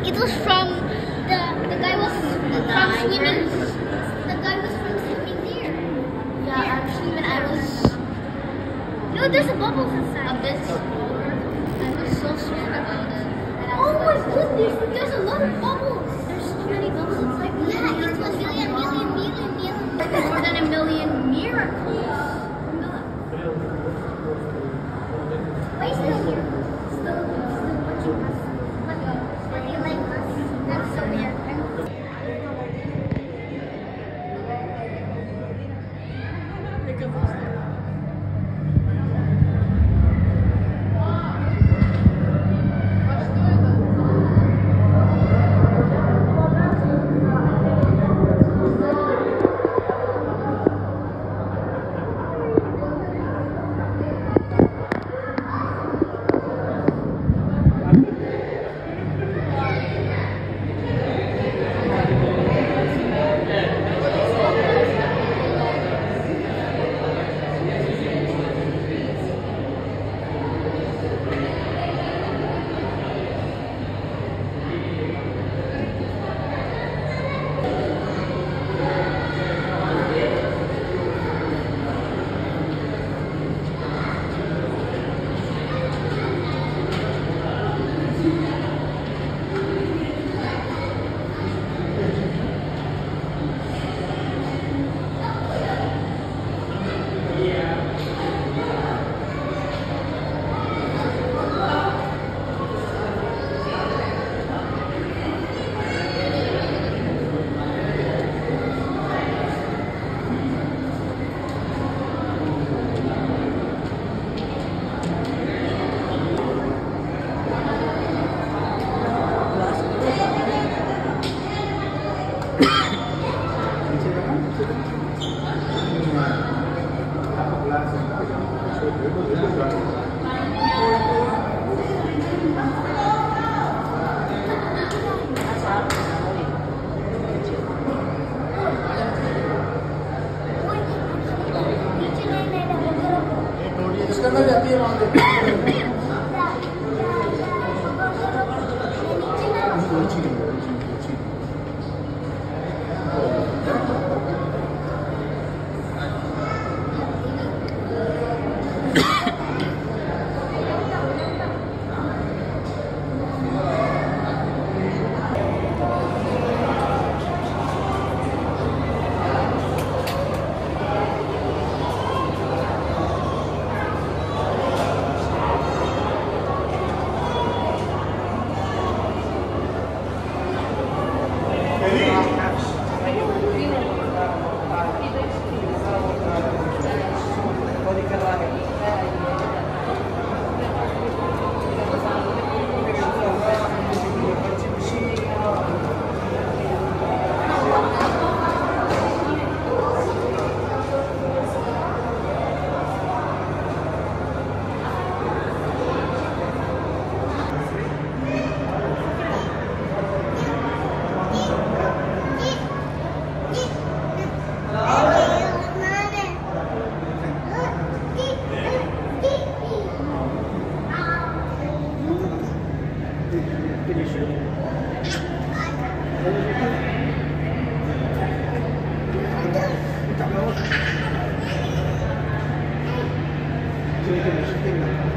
It was from the guy was from swimming. The guy was from swimming there. Yeah, actually when I was there's a bubbles inside. A bit smaller. I was so scared about it. Oh my goodness, there's a lot of bubbles. There's so many bubbles inside. Yeah, it's 1 million. More than a million miracles. Why is still here? Still watching us. But you like us. That's so weird. Thank you.